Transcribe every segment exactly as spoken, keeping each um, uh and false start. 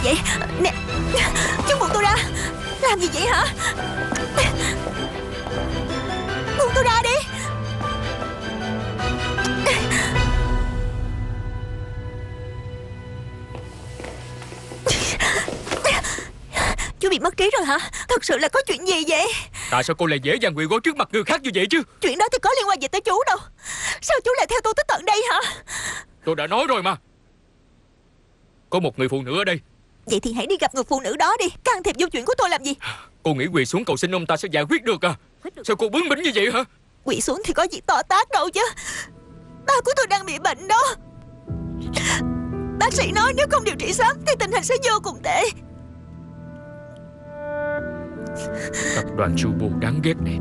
vậy? Nè, chú buông tôi ra. Làm gì vậy hả? Buông tôi ra đi. Chú bị mất trí rồi hả? Thật sự là có chuyện gì vậy? Tại sao cô lại dễ dàng quỳ gối trước mặt người khác như vậy chứ? Chuyện đó thì có liên quan gì tới chú đâu. Sao chú lại theo tôi tới tận đây hả? Tôi đã nói rồi mà. Có một người phụ nữ ở đây. Vậy thì hãy đi gặp người phụ nữ đó đi. Can thiệp vô chuyện của tôi làm gì? Cô nghĩ quỳ xuống cầu xin ông ta sẽ giải quyết được à? Sao cô bướng bỉnh như vậy hả? Quỳ xuống thì có gì to tát đâu chứ. Ba của tôi đang bị bệnh đó. Bác sĩ nói nếu không điều trị sớm thì tình hình sẽ vô cùng tệ. Tập đoàn Chubo đáng ghét này.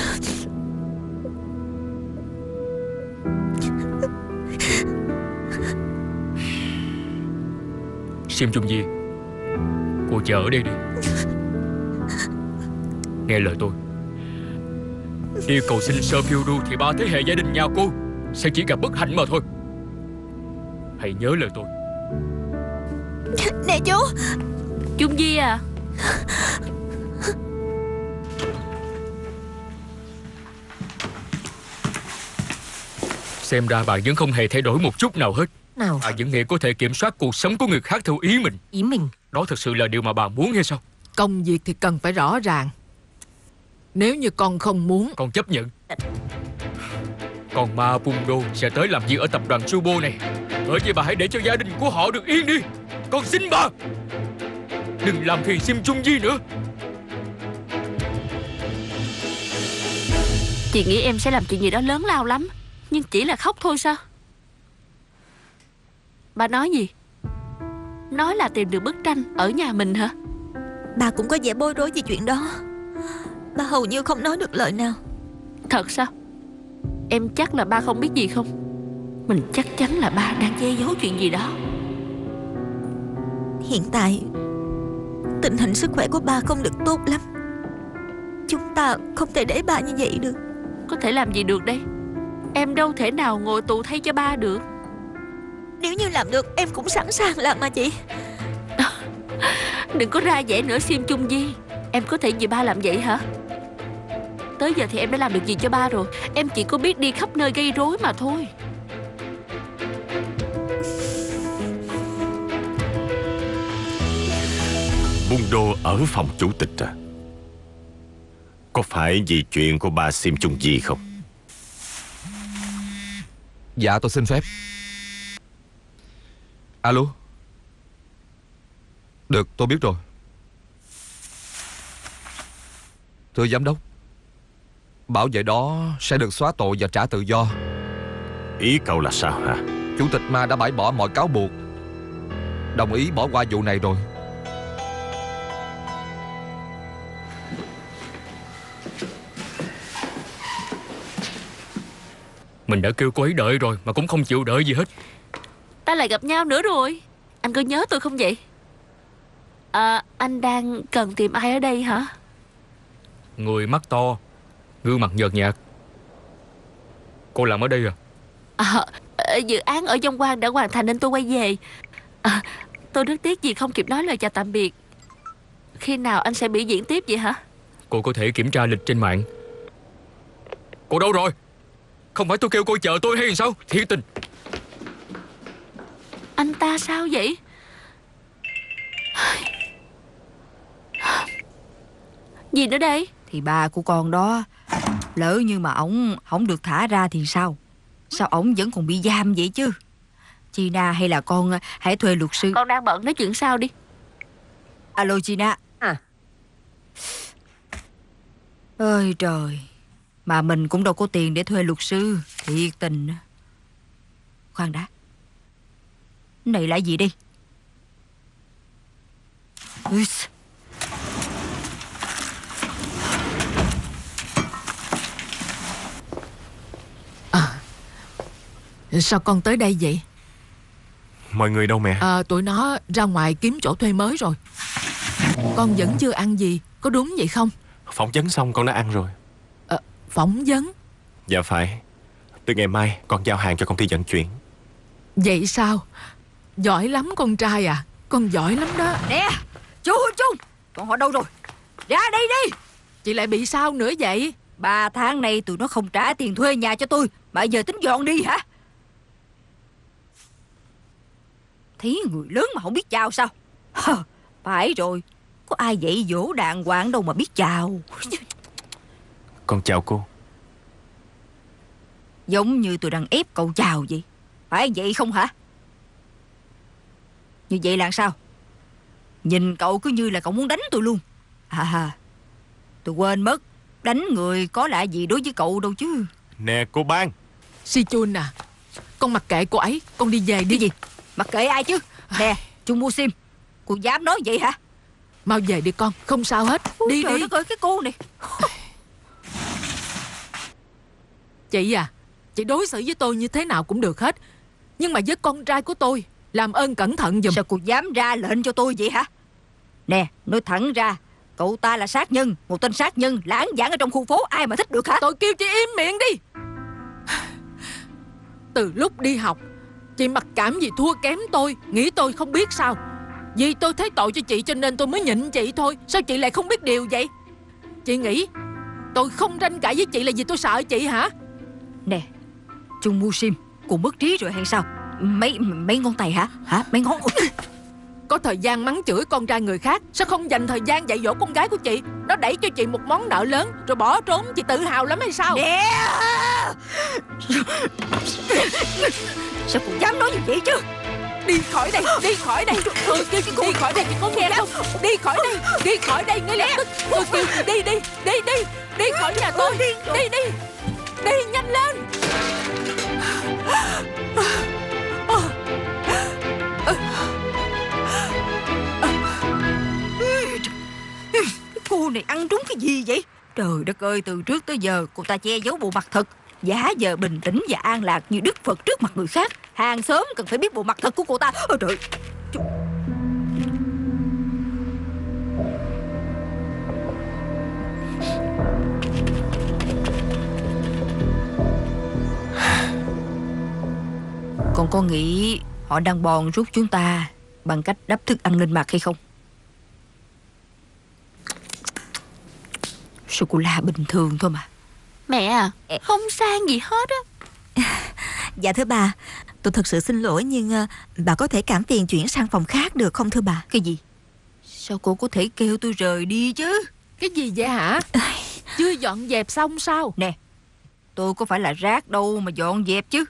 Sim Chung Di, cô chờ ở đây đi. Nghe lời tôi. Đi cầu xin Sơ Phiêu Du thì ba thế hệ gia đình nhà cô sẽ chỉ gặp bất hạnh mà thôi. Hãy nhớ lời tôi. Nè chú. Chung Di à. Xem ra bà vẫn không hề thay đổi một chút nào hết. Nào, Bà vẫn nghĩ có thể kiểm soát cuộc sống của người khác theo ý mình. ý mình. Đó thực sự là điều mà bà muốn hay sao? Công việc thì cần phải rõ ràng. Nếu như con không muốn, Con chấp nhận. Còn Ma Pundo sẽ tới làm việc ở tập đoàn Chubo này. Bởi vậy bà hãy để cho gia đình của họ được yên đi. Con xin bà, đừng làm phiền Sim Chung Di nữa. Chị nghĩ em sẽ làm chuyện gì đó lớn lao lắm, nhưng chỉ là khóc thôi sao? Bà nói gì? Nói là tìm được bức tranh ở nhà mình hả? Bà cũng có vẻ bối rối về chuyện đó. Bà hầu như không nói được lời nào. Thật sao? Em chắc là ba không biết gì không? Mình chắc chắn là ba đang che giấu chuyện gì đó. Hiện tại tình hình sức khỏe của ba không được tốt lắm. Chúng ta không thể để ba như vậy được. Có thể làm gì được đây? Em đâu thể nào ngồi tù thay cho ba được. Nếu như làm được em cũng sẵn sàng làm mà chị. Đừng có ra vẻ nữa Sim Chung Di. Em có thể vì ba làm vậy hả? Tới giờ thì em đã làm được gì cho ba rồi? Em chỉ có biết đi khắp nơi gây rối mà thôi. Pundo ở phòng chủ tịch à? Có phải vì chuyện của bà Sim Chung Di không? Dạ tôi xin phép. Alo. Được, tôi biết rồi. Thưa giám đốc, bảo vệ đó sẽ được xóa tội và trả tự do. Ý cậu là sao hả? Chủ tịch Ma đã bãi bỏ mọi cáo buộc, đồng ý bỏ qua vụ này rồi. Mình đã kêu cô ấy đợi rồi mà cũng không chịu đợi gì hết. Ta lại gặp nhau nữa rồi. Anh có nhớ tôi không vậy? À, anh đang cần tìm ai ở đây hả? Người mắt to, gương mặt nhợt nhạt. Cô làm ở đây à? À, dự án ở Dông Quang đã hoàn thành nên tôi quay về. À, tôi rất tiếc vì không kịp nói lời chào tạm biệt. Khi nào anh sẽ biểu diễn tiếp vậy hả? Cô có thể kiểm tra lịch trên mạng. Cô đâu rồi? Không phải tôi kêu cô chờ tôi hay sao? Thiệt tình. Anh ta sao vậy? Gì nữa đây? Thì ba của con đó, lỡ như mà ổng không được thả ra thì sao? Sao ổng vẫn còn bị giam vậy chứ? Gina, hay là con hãy thuê luật sư. Con đang bận, nói chuyện sau đi. Alo Gina. À. Ôi trời, mà mình cũng đâu có tiền để thuê luật sư. Thiệt tình. Khoan đã, này là gì đi? Ui. À, sao con tới đây vậy? Mọi người đâu mẹ? À, tụi nó ra ngoài kiếm chỗ thuê mới rồi. Con vẫn chưa ăn gì, có đúng vậy không? Phỏng vấn xong con đã ăn rồi. À, phỏng vấn? Dạ phải. Từ ngày mai con giao hàng cho công ty vận chuyển. Vậy sao? Giỏi lắm con trai à. Con giỏi lắm đó. Nè chú Trung, còn họ đâu rồi? Ra đây đi. Chị lại bị sao nữa vậy? Ba tháng nay tụi nó không trả tiền thuê nhà cho tôi, mà giờ tính dọn đi hả? Thấy người lớn mà không biết chào sao? Hờ, phải rồi, có ai dạy dỗ đàng hoàng đâu mà biết chào. Con chào cô. Giống như tôi đang ép cậu chào vậy. Phải vậy không hả? Như vậy là sao? Nhìn cậu cứ như là cậu muốn đánh tôi luôn. À, tôi quên mất, đánh người có lạ gì đối với cậu đâu chứ. Nè cô Ban. Si Chun à, con mặc kệ cô ấy, con đi về đi. Cái gì? Mặc kệ ai chứ? Nè Chung Mu Sim, cô dám nói vậy hả? Mau về đi con, không sao hết. Ôi, đi trời đi. đất ơi, cái cô này. Chị à, chị đối xử với tôi như thế nào cũng được hết, nhưng mà với con trai của tôi, làm ơn cẩn thận giùm. Sao cô dám ra lệnh cho tôi vậy hả? Nè, nói thẳng ra, cậu ta là sát nhân, một tên sát nhân lãng vãng ở trong khu phố, ai mà thích được hả? Tôi kêu chị im miệng đi. Từ lúc đi học, chị mặc cảm vì thua kém tôi, nghĩ tôi không biết sao. Vì tôi thấy tội cho chị cho nên tôi mới nhịn chị thôi. Sao chị lại không biết điều vậy? Chị nghĩ tôi không tranh cãi với chị là vì tôi sợ chị hả? Nè, Chung Mu Sim, cô mất trí rồi hay sao? Mấy mấy ngón tay hả? Hả? Mấy ngón... Có thời gian mắng chửi con trai người khác, sao không dành thời gian dạy dỗ con gái của chị? Nó đẩy cho chị một món nợ lớn rồi bỏ trốn, chị tự hào lắm hay sao? Nè! Sao cô dám nói như vậy chứ? Đi khỏi đây, đi khỏi đây. Tôi kêu chị đi khỏi đây, chị có nghe không? Đi khỏi đây, đi khỏi đây ngay lập tức. Tôi kêu đi đi, đi đi, đi khỏi nhà tôi. Đi đi, đi nhanh lên. Cô này ăn trúng cái gì vậy? Trời đất ơi, từ trước tới giờ cô ta che giấu bộ mặt thật, giả giờ bình tĩnh và an lạc như Đức Phật trước mặt người khác. Hàng xóm cần phải biết bộ mặt thật của cô ta. Ôi trời. Còn con nghĩ họ đang bòn rút chúng ta bằng cách đắp thức ăn lên mặt hay không? Sô-cô-la bình thường thôi mà. Mẹ à, không sang gì hết á. Dạ thưa bà, tôi thật sự xin lỗi nhưng uh, bà có thể cảm tiền chuyển sang phòng khác được không thưa bà? Cái gì? Sao cô có thể kêu tôi rời đi chứ? Cái gì vậy hả? Chưa dọn dẹp xong sao? Nè, tôi có phải là rác đâu mà dọn dẹp chứ.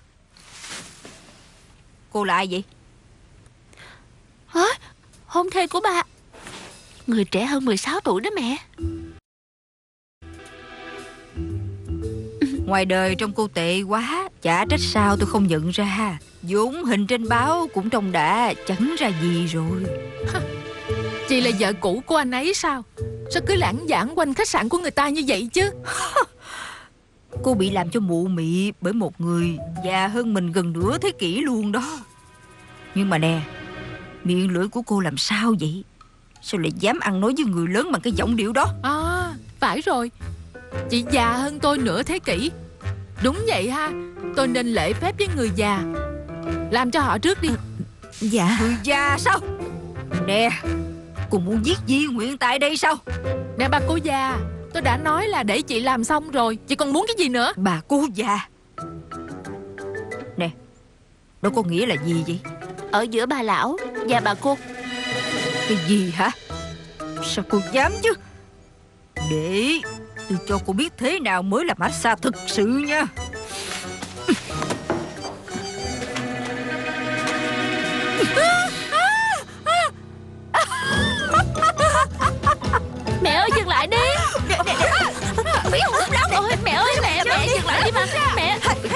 Cô là ai vậy? Hả? Hôn thê của bà. Người trẻ hơn mười sáu tuổi đó mẹ. Ngoài đời trông cô tệ quá, chả trách sao tôi không nhận ra. vốn hình trên báo cũng trông đã chẳng ra gì rồi. Chị là vợ cũ của anh ấy sao? Sao cứ lãng vãng quanh khách sạn của người ta như vậy chứ? Cô bị làm cho mụ mị bởi một người già hơn mình gần nửa thế kỷ luôn đó. Nhưng mà nè, miệng lưỡi của cô làm sao vậy? Sao lại dám ăn nói với người lớn bằng cái giọng điệu đó? À, phải rồi. Chị già hơn tôi nửa thế kỷ. Đúng vậy ha. Tôi nên lễ phép với người già. Làm cho họ trước đi. Dạ. Người già sao? Nè, cô muốn giết Di Nguyện tại đây sao? Nè bà cô già, tôi đã nói là để chị làm xong rồi. Chị còn muốn cái gì nữa? Bà cô già. Nè, đó có nghĩa là gì vậy? Ở giữa bà lão và bà cô. Cái gì hả? Sao cô dám chứ? Để tôi cho cô biết thế nào mới là massage thực sự nha. Mẹ ơi dừng lại đi. Mẹ Ôi mẹ ơi mẹ mẹ dừng lại đi mà. Mẹ mẹ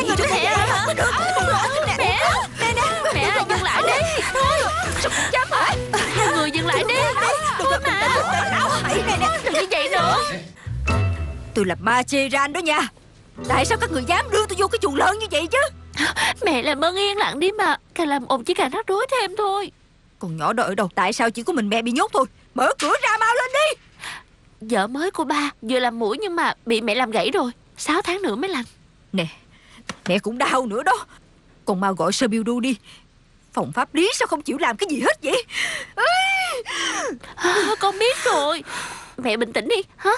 mẹ mẹ dừng lại đi. Thôi chấm hả? Hai người dừng lại đi. Thôi mà đừng như vậy nữa. Tôi là Macheran đó nha. Tại sao các người dám đưa tôi vô cái chuồng lợn như vậy chứ? Mẹ làm ơn yên lặng đi mà. Càng làm ồn chỉ càng rắc rối thêm thôi. Con nhỏ đó ở đâu? Tại sao chỉ có mình mẹ bị nhốt thôi? Mở cửa ra mau lên đi. Vợ mới của ba vừa làm mũi nhưng mà bị mẹ làm gãy rồi. Sáu tháng nữa mới lành. Nè, mẹ cũng đau nữa đó. Con mau gọi Sơ Biêu Đu đi. Phòng pháp lý sao không chịu làm cái gì hết vậy? À! À, con biết rồi. Mẹ bình tĩnh đi hả?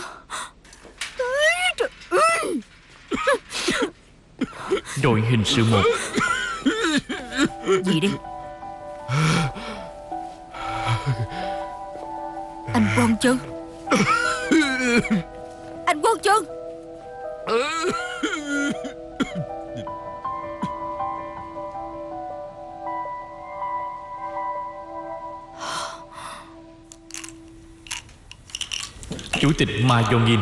Đội hình sự một. Gì đi? Anh Quang Chân. Anh Quang Chân. Chủ tịch Ma Do Nghiên.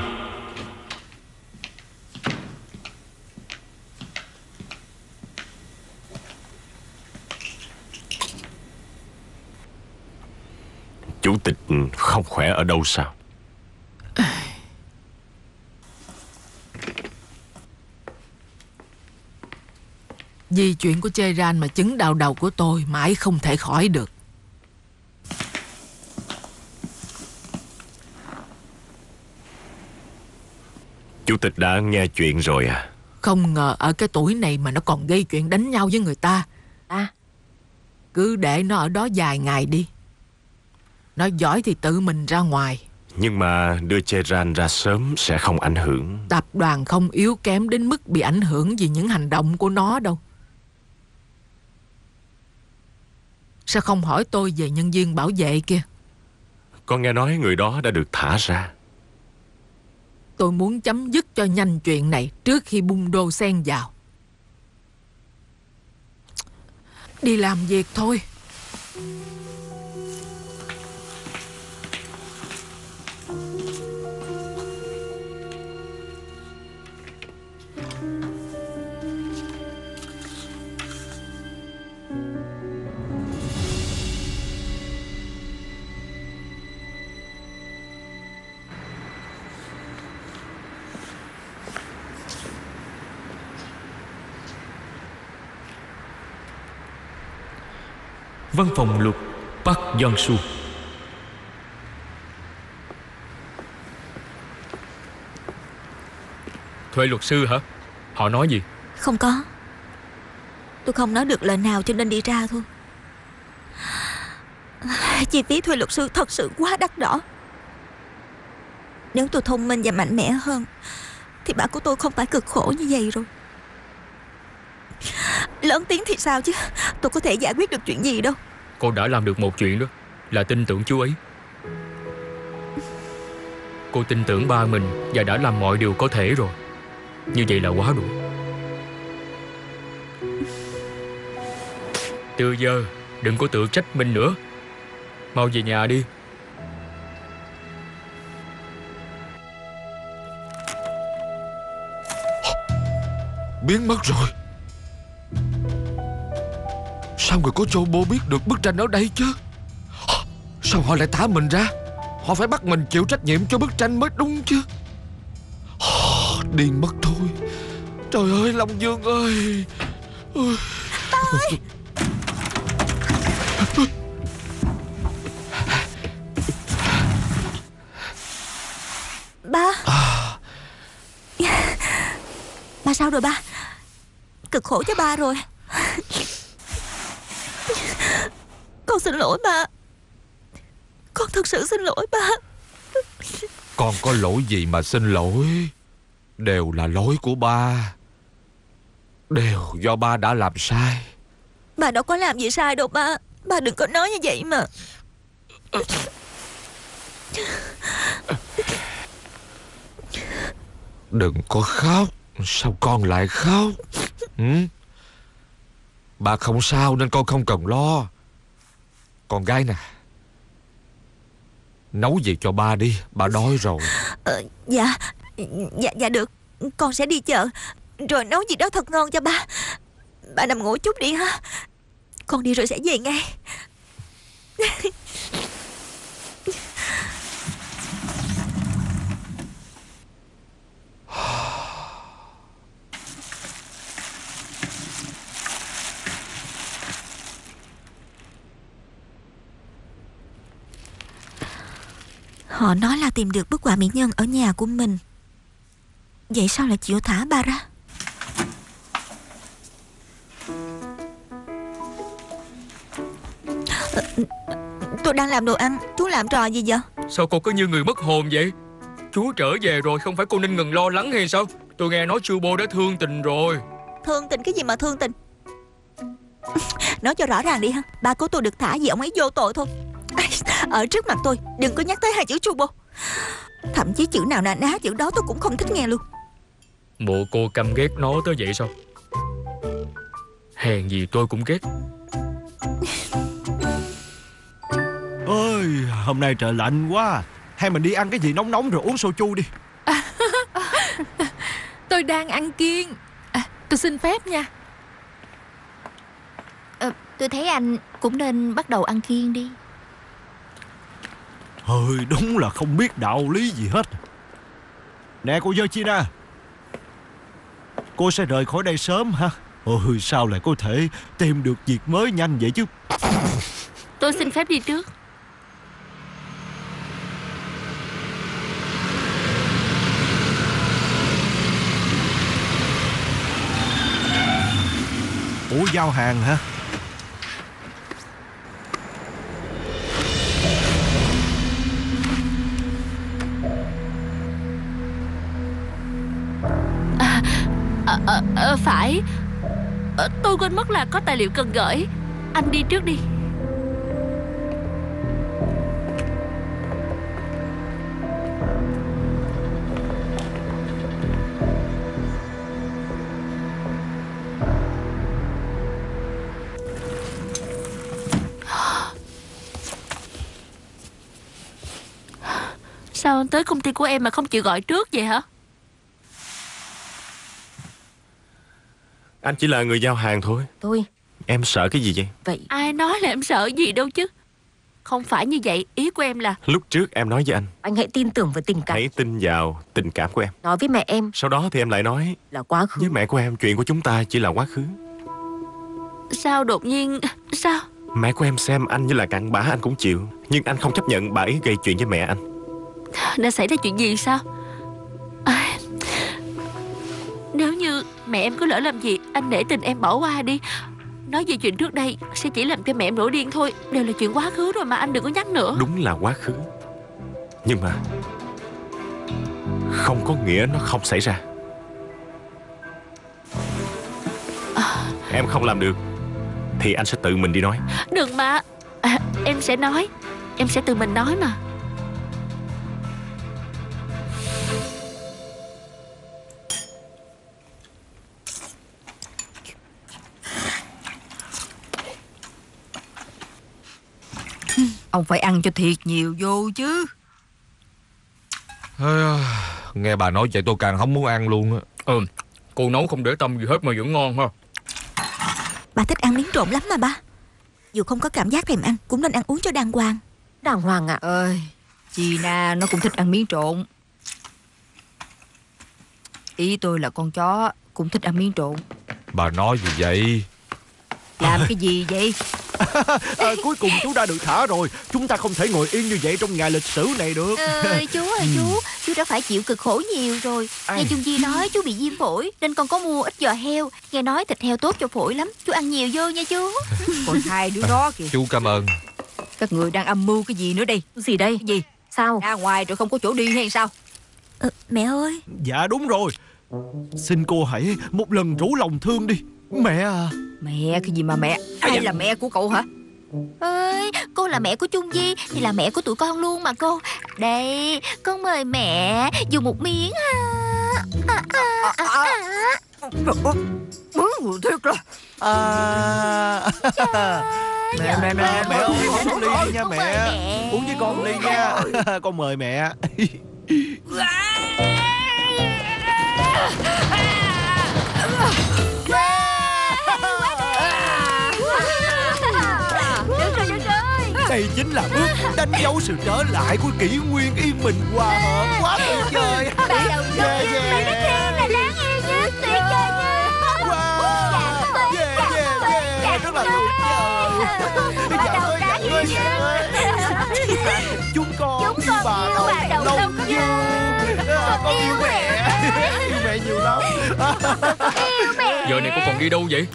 Chủ tịch không khỏe ở đâu sao? Vì chuyện của Cheran mà chứng đau đầu của tôi mãi không thể khỏi được. Chủ tịch đã nghe chuyện rồi à? Không ngờ ở cái tuổi này mà nó còn gây chuyện đánh nhau với người ta. À, cứ để nó ở đó dài ngày đi. Nó giỏi thì tự mình ra ngoài. Nhưng mà đưa Cheran ra sớm sẽ không ảnh hưởng. Tập đoàn không yếu kém đến mức bị ảnh hưởng vì những hành động của nó đâu. Sao không hỏi tôi về nhân viên bảo vệ kia? Con nghe nói người đó đã được thả ra. Tôi muốn chấm dứt cho nhanh chuyện này trước khi bung đô xen vào. Đi làm việc thôi. Văn phòng luật Park Yong-su. Thuê luật sư hả? Họ nói gì? Không có. Tôi không nói được lời nào cho nên đi ra thôi. Chi phí thuê luật sư thật sự quá đắt đỏ. Nếu tôi thông minh và mạnh mẽ hơn thì bạn của tôi không phải cực khổ như vậy rồi. Lớn tiếng thì sao chứ, tôi có thể giải quyết được chuyện gì đâu. Cô đã làm được một chuyện đó, là tin tưởng chú ấy. Cô tin tưởng ba mình và đã làm mọi điều có thể rồi. Như vậy là quá đủ. Từ giờ đừng có tự trách mình nữa. Mau về nhà đi. Biến mất rồi. Sao người có Chobo biết được bức tranh ở đây chứ? Sao họ lại thả mình ra? Họ phải bắt mình chịu trách nhiệm cho bức tranh mới đúng chứ. Điên mất thôi. Trời ơi Long Dương ơi. Ba ơi. Ba. Ba sao rồi ba? Cực khổ cho ba rồi. Con xin lỗi ba. Con thật sự xin lỗi ba. Con có lỗi gì mà xin lỗi? Đều là lỗi của ba. Đều do ba đã làm sai. Ba đâu có làm gì sai đâu ba. Ba đừng có nói như vậy mà. Đừng có khóc. Sao con lại khóc? Ừ? Bà không sao nên con không cần lo. Con gái nè, nấu gì cho ba đi. Ba đói rồi. ờ, Dạ Dạ dạ được. Con sẽ đi chợ rồi nấu gì đó thật ngon cho ba. Ba nằm ngủ chút đi ha. Con đi rồi sẽ về ngay. Họ nói là tìm được bức họa mỹ nhân ở nhà của mình. Vậy sao lại chịu thả ba ra? Tôi đang làm đồ ăn. Chú làm trò gì vậy? Sao cô cứ như người mất hồn vậy? Chú trở về rồi, không phải cô nên ngừng lo lắng hay sao? Tôi nghe nói Chubo đã thương tình rồi. Thương tình cái gì mà thương tình? Nói cho rõ ràng đi ha. Ba của tôi được thả vì ông ấy vô tội thôi. Ở trước mặt tôi đừng có nhắc tới hai chữ Chubo. Thậm chí chữ nào nà ná chữ đó tôi cũng không thích nghe luôn. Bộ cô căm ghét nó tới vậy sao? Hèn gì tôi cũng ghét. Ơi, hôm nay trời lạnh quá. Hay mình đi ăn cái gì nóng nóng rồi uống soju đi. à, Tôi đang ăn kiêng. à, Tôi xin phép nha. à, Tôi thấy anh cũng nên bắt đầu ăn kiêng đi. Ơi, đúng là không biết đạo lý gì hết. Nè cô Georgina, cô sẽ rời khỏi đây sớm hả? Ôi, sao lại có thể tìm được việc mới nhanh vậy chứ? Tôi xin phép đi trước. Ủa, giao hàng hả? à, à, à, à, Phải à, tôi quên mất là có tài liệu cần gửi. Anh đi trước đi. Sao tới công ty của em mà không chịu gọi trước vậy hả? Anh chỉ là người giao hàng thôi. Tôi Em sợ cái gì vậy? vậy. Ai nói là em sợ gì đâu chứ. Không phải như vậy. Ý của em là Lúc trước em nói với anh, Anh hãy tin tưởng vào tình cảm. hãy tin vào tình cảm của em. Nói với mẹ em Sau đó thì em lại nói là quá khứ. với mẹ của em chuyện của chúng ta chỉ là quá khứ. sao đột nhiên. Sao? Mẹ của em xem anh như là cặn bã anh cũng chịu. Nhưng anh không chấp nhận bà ấy gây chuyện với mẹ anh. Đã xảy ra chuyện gì sao? à, Nếu như mẹ em có lỡ làm gì, anh để tình em bỏ qua đi. Nói về chuyện trước đây sẽ chỉ làm cho mẹ em nổi điên thôi. Đều là chuyện quá khứ rồi mà anh đừng có nhắc nữa. Đúng là quá khứ, nhưng mà không có nghĩa nó không xảy ra. à, Em không làm được thì anh sẽ tự mình đi nói. Đừng mà. à, Em sẽ nói. Em sẽ tự mình nói mà. Ông phải ăn cho thiệt nhiều vô chứ. Nghe bà nói vậy tôi càng không muốn ăn luôn á. Ừ, cô nấu không để tâm gì hết mà vẫn ngon ha. Bà thích ăn miếng trộn lắm mà ba. Dù không có cảm giác thèm ăn cũng nên ăn uống cho đàng hoàng. Đàng hoàng ạ. Ơi, Gina nó cũng thích ăn miếng trộn. Ý tôi là con chó cũng thích ăn miếng trộn. Bà nói gì vậy? Làm cái gì vậy? À, cuối cùng chú đã được thả rồi. Chúng ta không thể ngồi yên như vậy trong ngày lịch sử này được. Ờ, chú ơi chú, chú đã phải chịu cực khổ nhiều rồi. Ai? Nghe Chung Di nói chú bị viêm phổi nên con có mua ít giò heo. Nghe nói thịt heo tốt cho phổi lắm. Chú ăn nhiều vô nha chú. Còn hai đứa đó kìa. Chú cảm ơn. Các người đang âm mưu cái gì nữa đây? Gì đây? Gì? Sao? Ra ngoài rồi không có chỗ đi hay sao? ờ, Mẹ ơi. Dạ đúng rồi. Xin cô hãy một lần rủ lòng thương đi. Mẹ à. Mẹ cái gì mà mẹ? Ai là mẹ của cậu hả? Ơi, cô là mẹ của Chung Di thì là mẹ của tụi con luôn mà cô. Đây, con mời mẹ dùng một miếng ha. À, à, à, à. Bướng thiệt rồi. À... Mẹ mẹ mẹ mẹ ơi, uống ly đi nha Con mẹ. mời mẹ. Uống với con ly nha. Con mời mẹ. Đây chính là bước đánh dấu sự trở lại của kỷ nguyên yên bình hòa hợp. Quá tuyệt vời. Bà đầu Yeah, tiên yeah. là đáng yêu nhất. Tuyệt vời nhất. Wow. Yeah, yeah, yeah. Rất là tuyệt vời. Bà đầu ơi, đáng ơi, yêu ơi. Chúng con Chúng con bà yêu đầu bà đầu lâu lâu dương. À, con yêu mẹ. Yêu mẹ nhiều lắm. Yêu mẹ. Giờ này cô còn đi đâu vậy?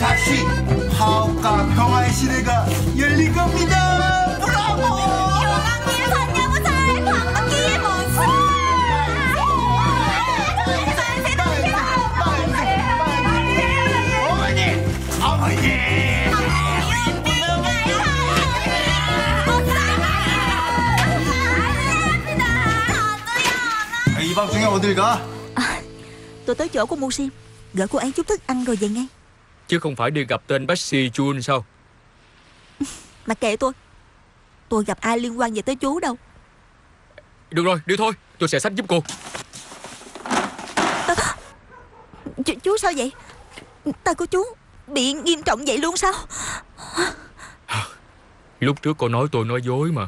다시 화합과 평화의 시대가 열릴 겁니다. 브라보! 영왕님 산야무살 광덕기의 모습. 어머니! 어머니! 이 밤중에 어딜 가? Tôi tới chỗ của Musim, gửi cô ấy chút thức ăn rồi về ngay. Chứ không phải đi gặp tên bác sĩ Chun sao? Mà kệ tôi, tôi gặp ai liên quan gì tới chú đâu. Được rồi, đi thôi, tôi sẽ xách giúp cô. à, chú, chú sao vậy? Tay của chú bị nghiêm trọng vậy luôn sao? Lúc trước cô nói tôi nói dối mà.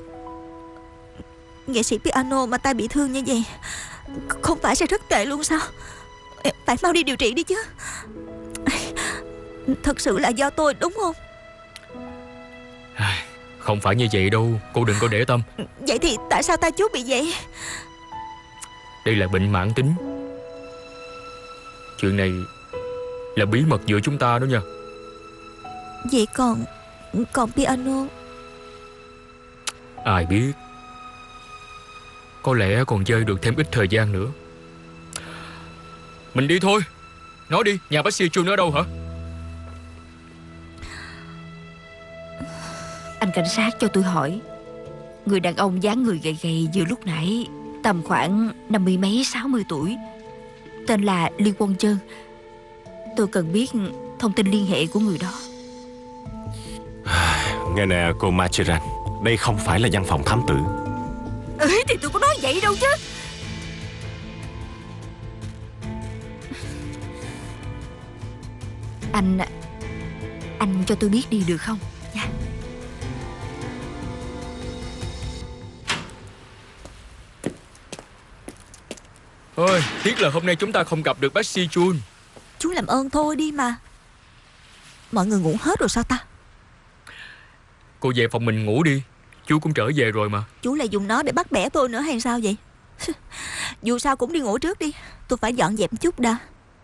Nghệ sĩ piano mà tay bị thương như vậy không phải sẽ rất tệ luôn sao? Phải mau đi điều trị đi chứ. Thật sự là do tôi đúng không? Không phải như vậy đâu, cô đừng có để tâm. Vậy thì tại sao tay chú bị vậy? Đây là bệnh mãn tính. Chuyện này là bí mật giữa chúng ta đó nha. Vậy còn Còn piano? Ai biết. Có lẽ còn chơi được thêm ít thời gian nữa. Mình đi thôi. Nói đi, nhà bác sĩ Chun ở đâu hả? Anh cảnh sát cho tôi hỏi, người đàn ông dáng người gầy gầy vừa lúc nãy, tầm khoảng năm mươi mấy sáu mươi tuổi, tên là Liên Quân Trơn. Tôi cần biết thông tin liên hệ của người đó. Nghe nè cô Machiran, đây không phải là văn phòng thám tử. Ừ thì tôi có nói vậy đâu chứ. Anh Anh cho tôi biết đi được không nha. Ôi, tiếc là hôm nay chúng ta không gặp được bác sĩ Chun. Chú làm ơn thôi đi mà. Mọi người ngủ hết rồi sao ta? Cô về phòng mình ngủ đi. Chú cũng trở về rồi mà. Chú lại dùng nó để bắt bẻ tôi nữa hay sao vậy? Dù sao cũng đi ngủ trước đi. Tôi phải dọn dẹp chút đã.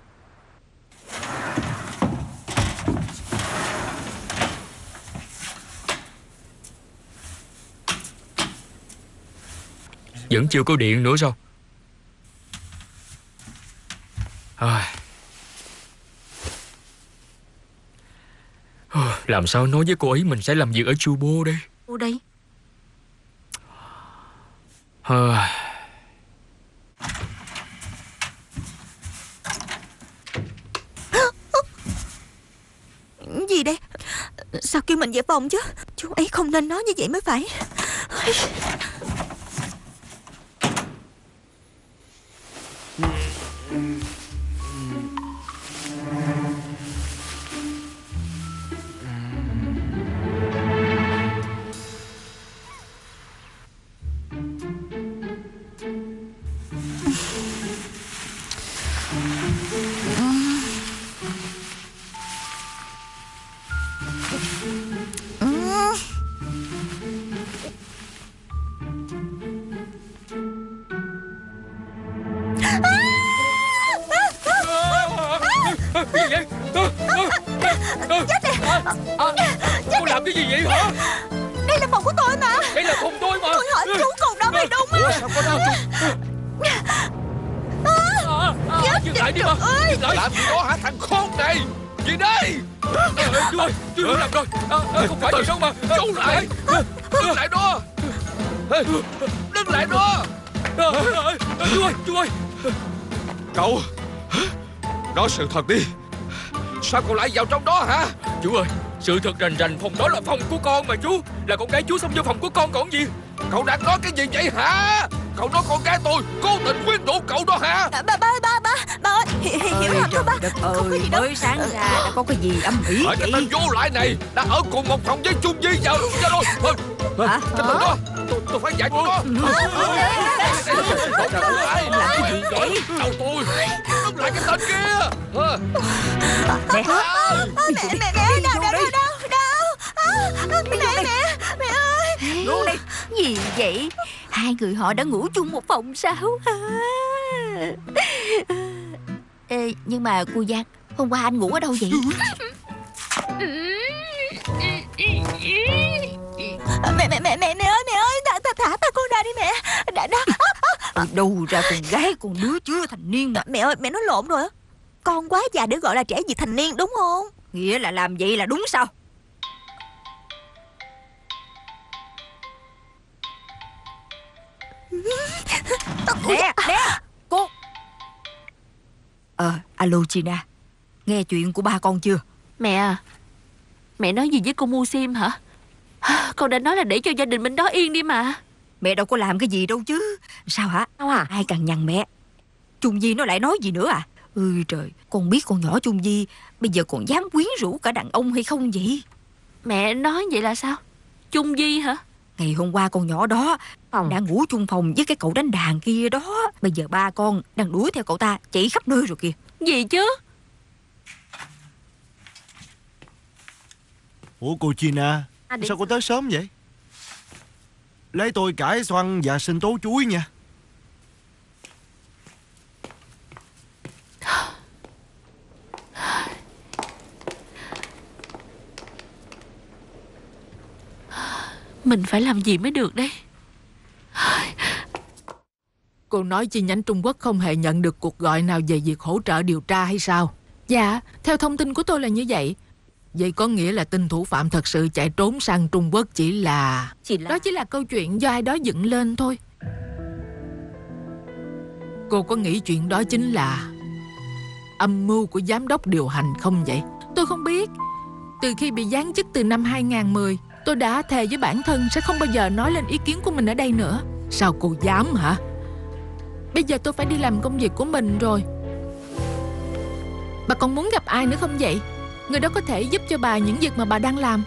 Vẫn chưa có điện nữa sao? À. Làm sao nói với cô ấy mình sẽ làm việc ở Chubo đây? Cô đây? À. Gì đây? Sao kêu mình về phòng chứ? Chú ấy không nên nói như vậy mới phải. Cô làm cái gì vậy hả? Đây là phòng của tôi mà. Đây là phòng tôi mà. Tôi hỏi chú còn đó mới đúng á. Sao có đâu chú? Dừng lại đi mà. Dừng lại. Làm gì đó hả thằng khốn này? Gì đây? Chú ơi, chú đừng làm rồi. Không phải vậy đâu mà. Chú lại. Đứng lại đó. Đứng lại đó. Chú ơi, chú ơi. Cậu nói sự thật đi. Sao cậu lại vào trong đó hả? Chú ơi, sự thật rành rành, phòng đó là phòng của con mà chú. Là con gái chú xông vô phòng của con còn gì. Cậu đang nói cái gì vậy hả? Cậu nói con gái tôi cố tình quyến rũ cậu đó hả? Ba ba ba ba ba ơi, hiểu, hiểu lầm thôi ba. Không có gì đâu. Mới sáng ra đã có cái gì âm ỉ Ở cái vậy? tên vô lại này đã ở cùng một phòng với Chung Di vào luôn cho rồi. Thôi, Hả? cái tên đó tôi, tôi phải dạy tụi nó. Cậu lại Làm cái gì vậy? Cậu tôi đứng lại cái tên kia. Nè, Mẹ mẹ mẹ đâu đâu đâu đâu đâu. Mẹ mẹ mẹ ơi. ngủ đi. Gì vậy? Hai người họ đã ngủ chung một phòng sao? Ê, nhưng mà cô Giang, hôm qua anh ngủ ở đâu vậy? Mẹ mẹ mẹ mẹ mẹ ơi mẹ ơi, thả thả, thả ba con ra đi mẹ. Đã đã. Từ đâu ra con gái con đứa chưa thành niên mà. Mẹ ơi, mẹ nói lộn rồi á. Con quá già để gọi là trẻ vị thành niên đúng không? Nghĩa là làm vậy là đúng sao? Nè, nè, cô. Ờ, alo Gina, nghe chuyện của ba con chưa? Mẹ à, mẹ nói gì với cô Mu Sim hả? Con đã nói là để cho gia đình bên đó yên đi mà. Mẹ đâu có làm cái gì đâu chứ. Sao hả? Sao à? Ai càng nhằn mẹ. Chung Di nó lại nói gì nữa à? Ừ trời, con biết con nhỏ Chung Di bây giờ còn dám quyến rũ cả đàn ông hay không vậy? Mẹ nói vậy là sao? Chung Di hả? Ngày hôm qua con nhỏ đó Phòng. đang ngủ chung phòng với cái cậu đánh đàn kia đó. Bây giờ ba con đang đuổi theo cậu ta chạy khắp nơi rồi kìa. Gì chứ? Ủa cô Gina, À, để- sao cô tới sớm vậy? Lấy tôi cải xoăn và sinh tố chuối nha. Mình phải làm gì mới được đây? Cô nói chi nhánh Trung Quốc không hề nhận được cuộc gọi nào về việc hỗ trợ điều tra hay sao? Dạ, theo thông tin của tôi là như vậy. Vậy có nghĩa là tên thủ phạm thật sự chạy trốn sang Trung Quốc chỉ là... Chỉ là Đó chỉ là câu chuyện do ai đó dựng lên thôi. Cô có nghĩ chuyện đó chính là âm mưu của giám đốc điều hành không vậy? Tôi không biết. Từ khi bị giáng chức từ năm hai không một không, tôi đã thề với bản thân sẽ không bao giờ nói lên ý kiến của mình ở đây nữa. Sao cô dám hả? Bây giờ tôi phải đi làm công việc của mình rồi. Bà còn muốn gặp ai nữa không vậy? Người đó có thể giúp cho bà những việc mà bà đang làm.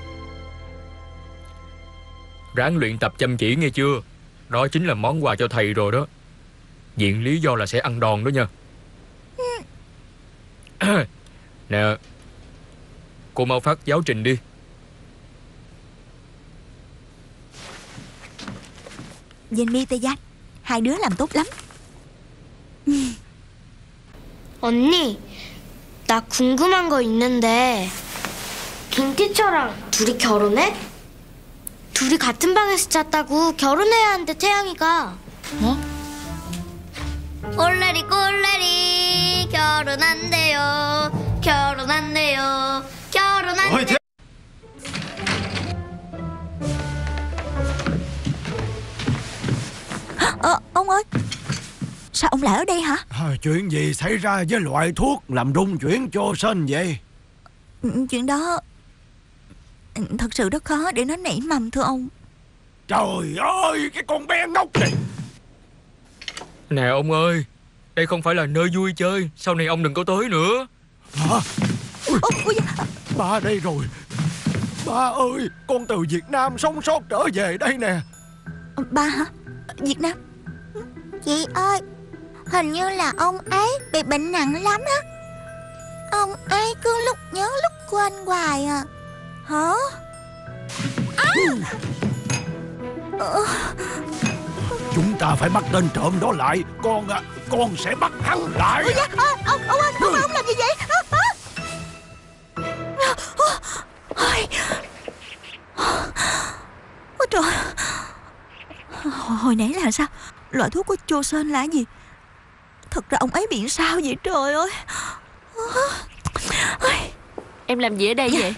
Ráng luyện tập chăm chỉ nghe chưa? Đó chính là món quà cho thầy rồi đó. Diện lý do là sẽ ăn đòn đó nha. Nè, cô mau phát giáo trình đi. Jenny Taeyan, hai đứa làm tốt lắm. 언니, 나 궁금한 거 있는데 김티처랑 둘이 결혼해? 둘이 같은 방에서 잤다고 결혼해야 한대 태양이가. 어? 꼴레리 꼴레리 결혼한대요. 결혼한대요. 결혼한대. Ờ, ông ơi, sao ông lại ở đây hả? À, chuyện gì xảy ra với loại thuốc làm rung chuyển cho sên vậy? Ừ, chuyện đó ừ, thật sự rất khó để nó nảy mầm thưa ông. Trời ơi, cái con bé ngốc này. Nè ông ơi, đây không phải là nơi vui chơi. Sau này ông đừng có tới nữa. Hả? Ui, Ôi, ôi, ba đây rồi. Ba ơi, con từ Việt Nam sống sót trở về đây nè. ba hả? Việt Nam? Chị ơi, hình như là ông ấy bị bệnh nặng lắm á. Ông ấy cứ lúc nhớ lúc quên hoài à. Hả? À! Ừ. Chúng ta phải bắt tên trộm đó lại. Con à, con sẽ bắt hắn lại. Ôi da, à, ông, ông, ông, ông, ông làm gì vậy? À, à. Ôi trời. Hồi, hồi nãy là sao? Loại thuốc của Chosun là gì? Thật ra ông ấy bị sao vậy trời ơi? Em làm gì ở đây vậy?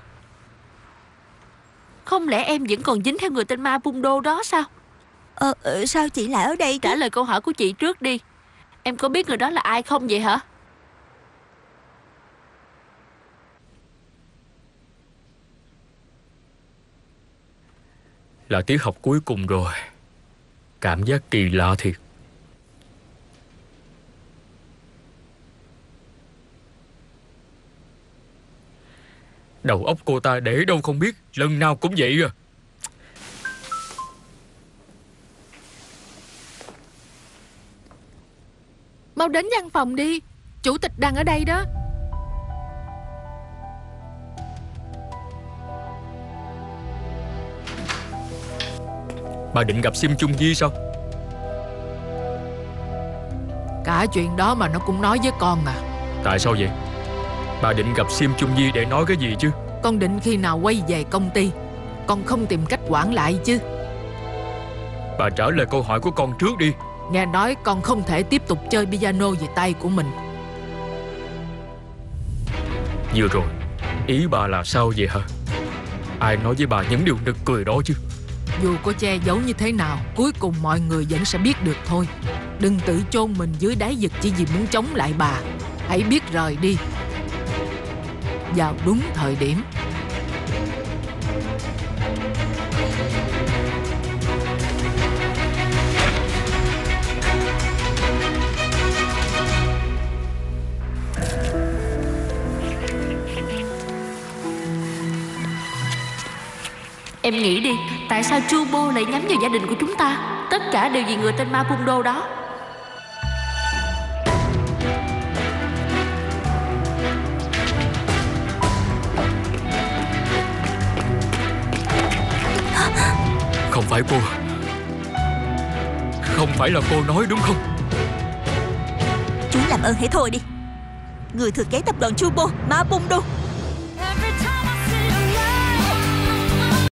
Không lẽ em vẫn còn dính theo người tên Ma Bung Đô đó sao? Ờ, sao chị lại ở đây? Trả lời câu hỏi của chị trước đi. Em có biết người đó là ai không vậy hả? Là tiết học cuối cùng rồi. Cảm giác kỳ lạ thiệt. Đầu óc cô ta để đâu không biết. Lần nào cũng vậy à. Mau đến văn phòng đi. Chủ tịch đang ở đây đó. Bà định gặp Sim Chung Di sao? Cả chuyện đó mà nó cũng nói với con à? Tại sao vậy? Bà định gặp Sim Chung Di để nói cái gì chứ? Con định khi nào quay về công ty? Con không tìm cách quản lại chứ? Bà trả lời câu hỏi của con trước đi. Nghe nói con không thể tiếp tục chơi piano về tay của mình. Vừa rồi, ý bà là sao vậy hả? Ai nói với bà những điều nực cười đó chứ? Dù có che giấu như thế nào, cuối cùng mọi người vẫn sẽ biết được thôi. Đừng tự chôn mình dưới đáy vực chỉ vì muốn chống lại bà. Hãy biết rời đi vào đúng thời điểm. Em nghĩ đi, tại sao Chubo lại nhắm vào gia đình của chúng ta? Tất cả đều vì người tên Ma Bung Đô đó. Không phải cô. Không phải là cô nói đúng không? Chú làm ơn hãy thôi đi. Người thừa kế tập đoàn Chubo, Ma Bung Đô,